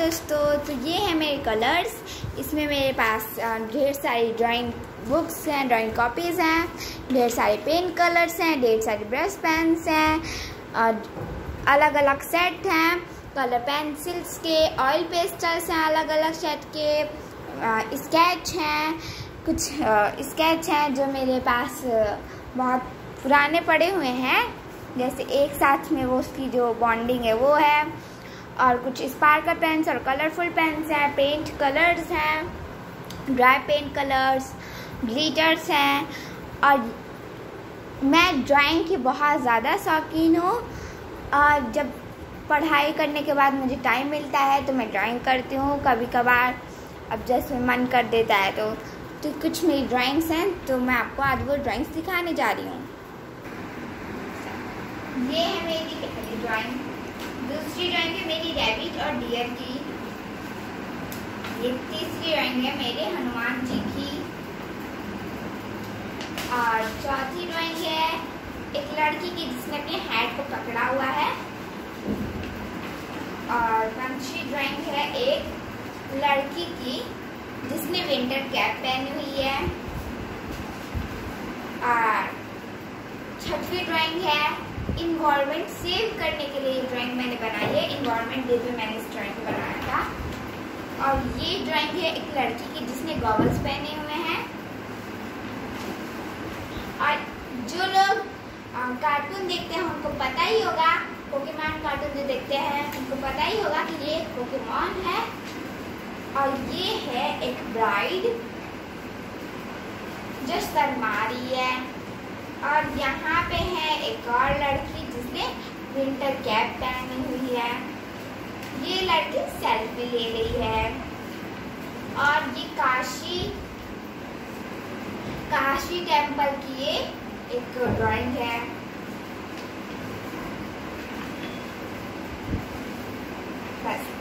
दोस्तों, तो ये है मेरे कलर्स। इसमें मेरे पास ढेर सारी ड्राइंग बुक्स हैं, ड्राइंग कॉपीज़ हैं, ढेर सारे पेन कलर्स हैं, ढेर सारे ब्रश पेन्स हैं, अलग अलग सेट हैं, कलर पेंसिल्स के, ऑयल पेस्टल्स हैं अलग अलग सेट के, स्केच हैं, कुछ स्केच हैं जो मेरे पास बहुत पुराने पड़े हुए हैं, जैसे एक साथ में वो उसकी जो बॉन्डिंग है वो है, और कुछ स्पार्कल पेन्स और कलरफुल पेन्स हैं, पेंट कलर्स हैं, ड्राई पेंट कलर्स, ग्लिटर्स हैं। और मैं ड्राइंग की बहुत ज़्यादा शौकीन हूँ, और जब पढ़ाई करने के बाद मुझे टाइम मिलता है तो मैं ड्राइंग करती हूँ कभी कभार, अब जैसे मन कर देता है तो कुछ मेरी ड्राइंग्स हैं, तो मैं आपको आज वो ड्राइंग्स दिखाने जा रही हूँ। ये है मेरी पहली ड्राइंग। दूसरी ड्राइंग है मेरी रैबिट और डियर की। ये तीसरी ड्राइंग है मेरे हनुमान जी की। और चौथी ड्राइंग है एक लड़की की जिसने अपने हैट को पकड़ा हुआ है। और पांचवी ड्राइंग है एक लड़की की जिसने विंटर कैप पहनी हुई है। और छठवीं ड्राइंग है इन्वायरमेंट सेव करने के लिए ड्राइंग मैंने बनाई है। इन्वायरमेंट डे पे मैंने इस ड्राइंग को बनाया था। और ये ड्राइंग है एक लड़की की जिसने गॉगल्स पहने हुए हैं। और जो लोग कार्टून देखते हैं उनको पता ही होगा, पोकेमॉन कार्टून जो देखते हैं उनको पता ही होगा कि ये पोकेमॉन है। और ये है एक ब्राइड जो शर्मा रही है। और यहाँ पे है एक और लड़की जिसने विंटर कैप पहनी हुई है। ये लड़की सेल्फी ले रही है। और ये काशी टेम्पल की ये एक ड्राइंग है। बस